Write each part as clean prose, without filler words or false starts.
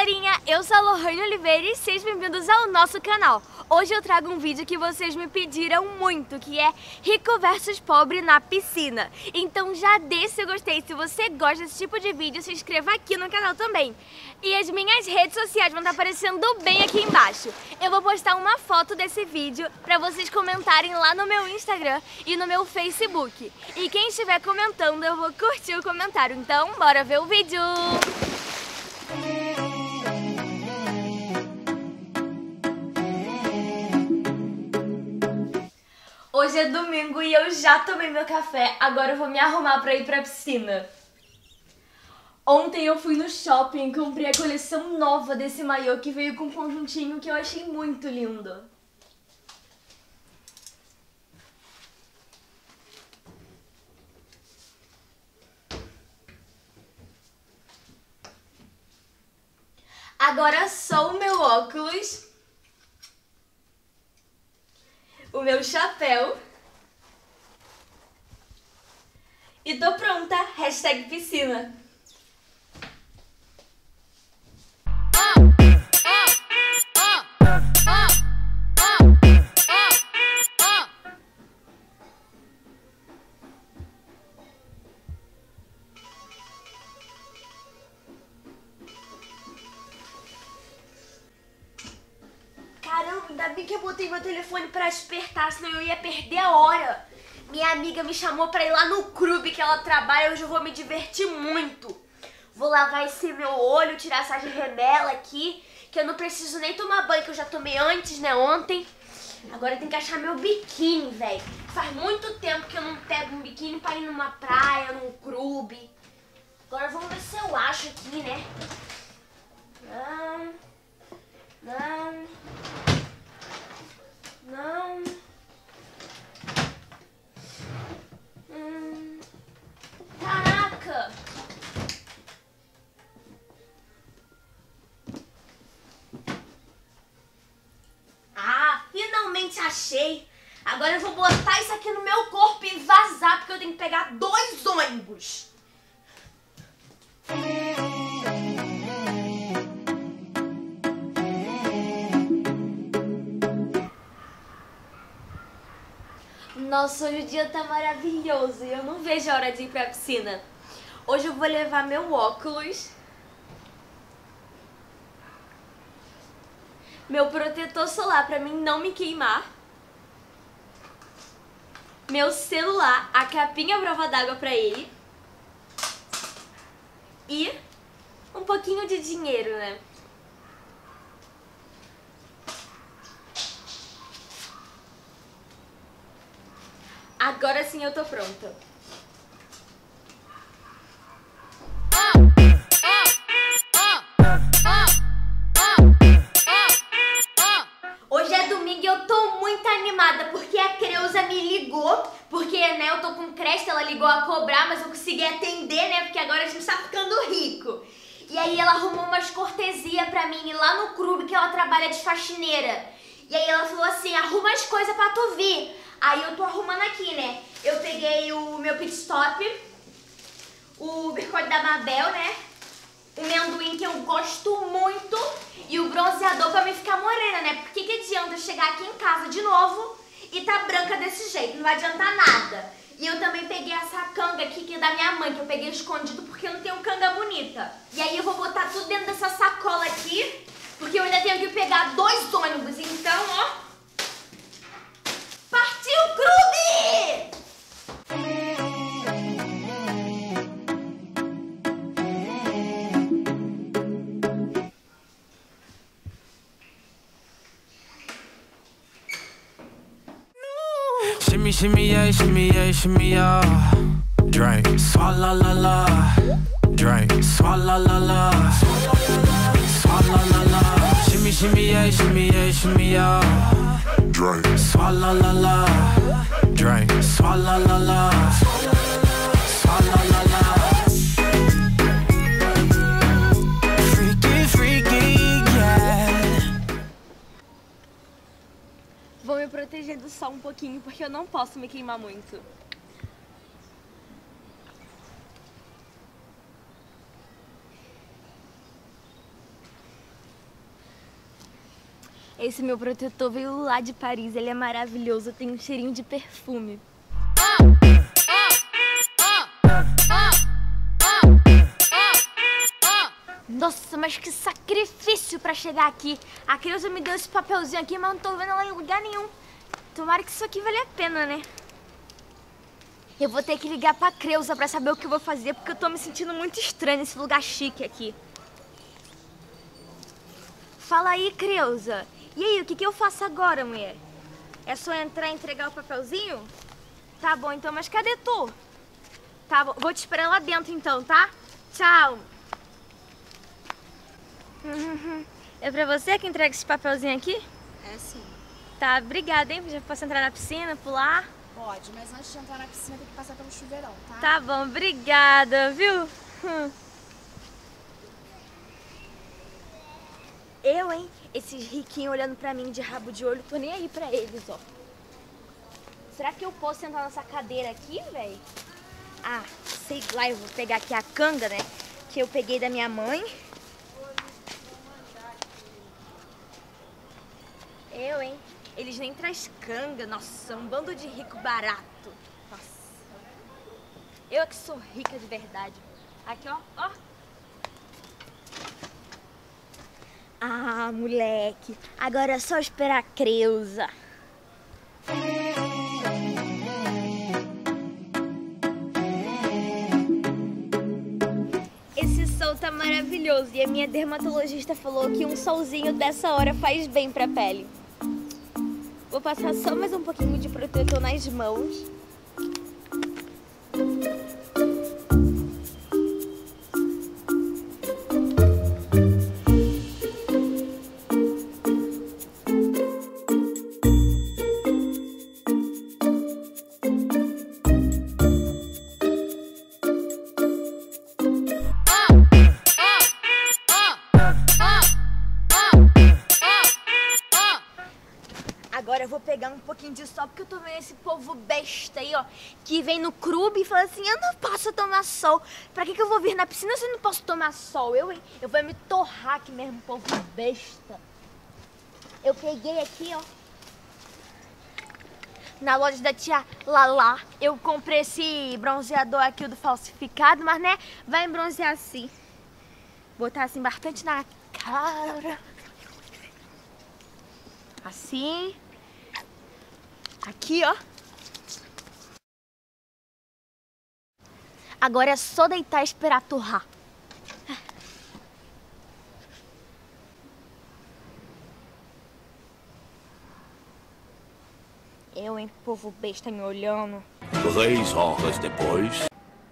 galerinha, eu sou a Lohane Oliveira e sejam bem-vindos ao nosso canal. Hoje eu trago um vídeo que vocês me pediram muito, que é rico versus pobre na piscina. Então já deixa seu gostei, se você gosta desse tipo de vídeo, se inscreva aqui no canal também. E as minhas redes sociais vão estar aparecendo bem aqui embaixo. Eu vou postar uma foto desse vídeo para vocês comentarem lá no meu Instagram e no meu Facebook. E quem estiver comentando, eu vou curtir o comentário. Então, bora ver o vídeo! Hoje é domingo e eu já tomei meu café, agora eu vou me arrumar pra ir pra piscina. Ontem eu fui no shopping e comprei a coleção nova desse maiô que veio com um conjuntinho que eu achei muito lindo. Agora só o meu óculos, o meu chapéu e tô pronta, hashtag piscina. Caramba, ainda bem que eu botei meu telefone pra despertar, senão eu ia perder a hora. Minha amiga me chamou pra ir lá no clube que ela trabalha, hoje eu vou me divertir muito. Vou lavar esse meu olho, tirar essa remela aqui, que eu não preciso nem tomar banho, que eu já tomei antes, né, ontem. Agora eu tenho que achar meu biquíni, velho. Faz muito tempo que eu não pego um biquíni pra ir numa praia, num clube. Agora vamos ver se eu acho aqui, né. Não. Caraca! Ah, finalmente achei! Agora eu vou botar isso aqui no meu corpo e vazar, porque eu tenho que pegar 2 ônibus. Nossa, hoje o dia tá maravilhoso e eu não vejo a hora de ir pra piscina. Hoje eu vou levar meu óculos, meu protetor solar pra mim não me queimar, meu celular, a capinha à prova d'água pra ele e um pouquinho de dinheiro, né? Agora sim eu tô pronta. Hoje é domingo e eu tô muito animada porque a Creuza me ligou, porque, né, eu tô com crédito, ela ligou a cobrar, mas eu consegui atender, né, porque agora a gente tá ficando rico. E aí ela arrumou umas cortesias pra mim ir lá no clube que ela trabalha de faxineira. E aí ela falou assim, arruma as coisas pra tu vir. Aí eu tô arrumando aqui, né? Eu peguei o meu pit stop, o biscoito da Mabel, né? O amendoim que eu gosto muito e o bronzeador pra me ficar morena, né? Porque que adianta eu chegar aqui em casa de novo e tá branca desse jeito? Não vai adiantar nada. E eu também peguei essa canga aqui que é da minha mãe, que eu peguei escondido porque eu não tenho canga bonita. E aí eu vou botar tudo dentro dessa sacola aqui, porque eu ainda tenho que pegar 2 ônibus. Então, ó... Partiu, clube! Shimmy, shimmy, yeah, shimmy, yeah, shimmy, yeah. Drink, swalla la la. Drink, swalla la la. Swalla la la. Shimmy, shimmy, yeah, shimmy, yeah, shimmy, yeah. Drink, swalla la la. Drink, swalla la la. Swalla la la. Freaky, freaky, yeah. Vou me proteger do sol um pouquinho, porque eu não posso me queimar muito. Esse meu protetor veio lá de Paris, ele é maravilhoso, tem um cheirinho de perfume. Nossa, mas que sacrifício pra chegar aqui. A Creuza me deu esse papelzinho aqui, mas não tô vendo ela em lugar nenhum. Tomara que isso aqui vale a pena, né? Eu vou ter que ligar pra Creuza pra saber o que eu vou fazer, porque eu tô me sentindo muito estranho nesse lugar chique aqui. Fala aí, Creuza. E aí, o que eu faço agora, mulher? É só entrar e entregar o papelzinho? Tá bom, então, mas cadê tu? Tá bom, vou te esperar lá dentro então, tá? Tchau. É pra você que entrega esse papelzinho aqui? É sim. Tá, obrigada, hein? Já posso entrar na piscina, pular? Pode, mas antes de entrar na piscina tem que passar pelo chuveirão, tá? Tá bom, obrigada, viu? Eu, hein? Esses riquinhos olhando pra mim de rabo de olho, tô nem aí pra eles, ó. Será que eu posso sentar nessa cadeira aqui, velho? Ah, sei lá, eu vou pegar aqui a canga, né? Que eu peguei da minha mãe. Eu, hein? Eles nem traz canga. Nossa, um bando de rico barato. Nossa. Eu é que sou rica de verdade. Aqui, ó, ó. Ah, moleque. Agora é só esperar a Creuza. Esse sol tá maravilhoso e a minha dermatologista falou que um solzinho dessa hora faz bem pra pele. Vou passar só mais um pouquinho de protetor nas mãos. Agora eu vou pegar um pouquinho de sol, porque eu tô vendo esse povo besta aí, ó, que vem no clube e fala assim, eu não posso tomar sol. Pra que eu vou vir na piscina se eu não posso tomar sol? Eu vou me torrar aqui mesmo, povo besta. Eu peguei aqui, ó, na loja da tia Lala, eu comprei esse bronzeador aqui, o do falsificado, mas, né, vai bronzear assim. Botar assim bastante na cara. Assim. Aqui, ó. Agora é só deitar e esperar torrar. Eu, hein, povo besta me olhando. 3 horas depois.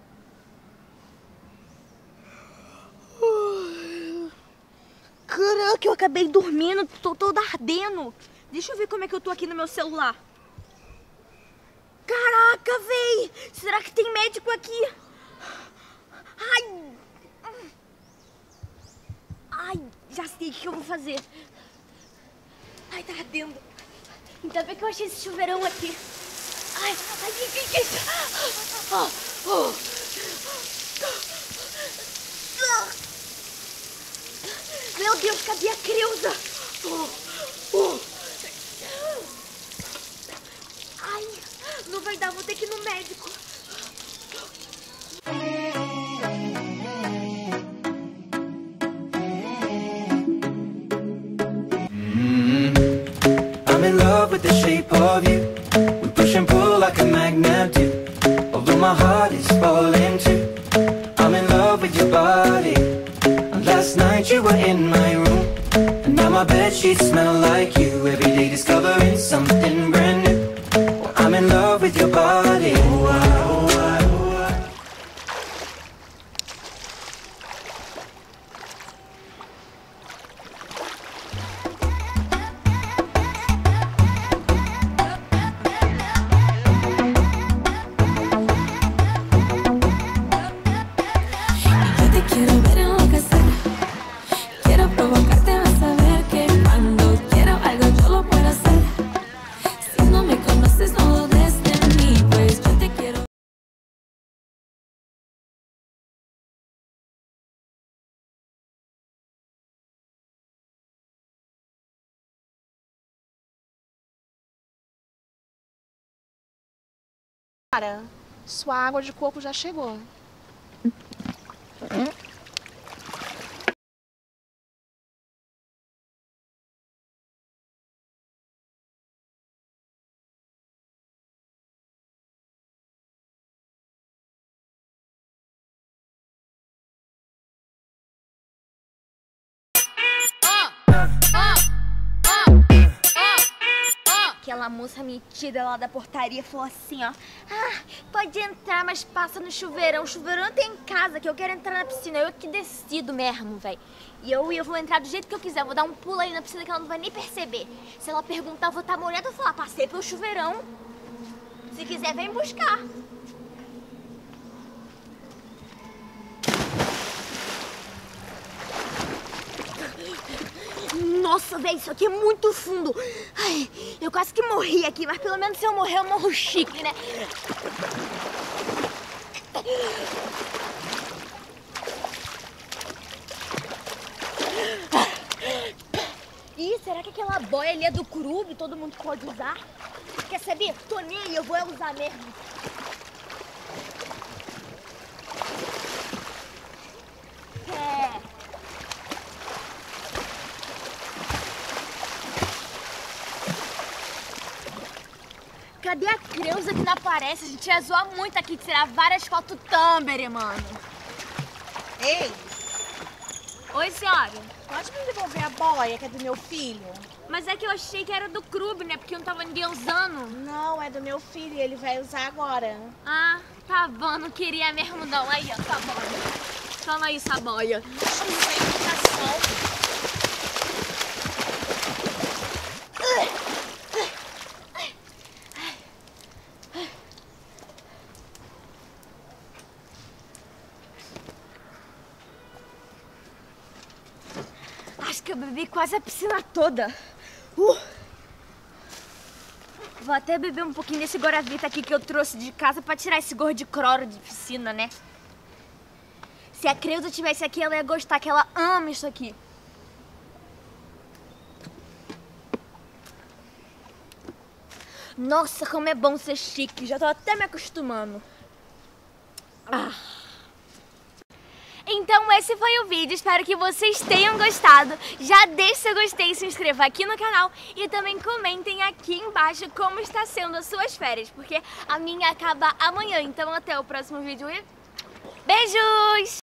Caraca, eu acabei dormindo, tô toda ardendo. Deixa eu ver como é que eu tô aqui no meu celular. Caraca, véi! Será que tem médico aqui? Ai! Ai, já sei o que eu vou fazer. Ai, tá ardendo. Ainda bem que eu achei esse chuveirão aqui. Ai, ai, que é isso? Meu Deus, cadê a Creuza? Ai, não vai dar, vou ter que ir no médico. I'm in love with the shape of you. We push and pull like a magnet do. Although my heart is falling too. I'm in love with your body. And last night you were in my room. And now my bedsheets smell like you. Every day discovering something brand new. I'm in love with your body. Oh, I, oh, I, oh, I. Yo te quiero ver enloquecer. Quiero provocarte, vas a ver que cuando quiero algo yo lo puedo hacer. Cara, sua água de coco já chegou. Aquela moça metida lá da portaria falou assim, ó: ah, pode entrar, mas passa no chuveirão. O chuveirão tem em casa, que eu quero entrar na piscina. Eu que decido mesmo, velho. E eu vou entrar do jeito que eu quiser. Vou dar um pulo aí na piscina que ela não vai nem perceber. Se ela perguntar, eu vou estar molhada, eu vou falar: passei pelo chuveirão. Se quiser, vem buscar. Nossa, velho, isso aqui é muito fundo. Ai, eu quase que morri aqui, mas pelo menos se eu morrer, eu morro chique, né? Ih, será que aquela boia ali é do clube? Todo mundo pode usar? Quer saber? Tô nem aí, eu vou usar mesmo. Cadê a Creuza que não aparece? A gente ia zoar muito aqui, tirar várias fotos Tumblr, mano. Ei, Oi, senhora. pode me devolver a boia que é do meu filho? Mas é que eu achei que era do clube, né? Porque não tava ninguém usando. Não, é do meu filho e ele vai usar agora. Ah, tá bom. Não queria mesmo não. Aí, ó, tá bom. Toma aí essa boia. Nossa, não tem educação. Acho que eu bebi quase a piscina toda. Vou até beber um pouquinho desse Guaravita aqui que eu trouxe de casa pra tirar esse gorro de cloro de piscina, né? Se a Creuza tivesse aqui, ela ia gostar, que ela ama isso aqui. Nossa, como é bom ser chique. Já tô até me acostumando. Então esse foi o vídeo, espero que vocês tenham gostado. Já deixe seu gostei e se inscreva aqui no canal. E também comentem aqui embaixo como está sendo as suas férias, porque a minha acaba amanhã. Então até o próximo vídeo e beijos!